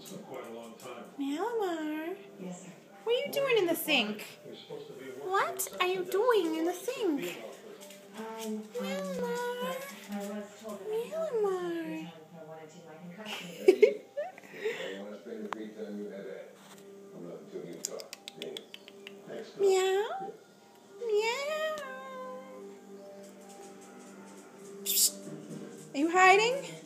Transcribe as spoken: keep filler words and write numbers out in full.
Myanmar. Yes, sir. What are you doing in the sink? What are you doing in the sink? Um, Myanmar. I was told that Myanmar. I wanted to like in custody. Meow. Meow. Are you hiding?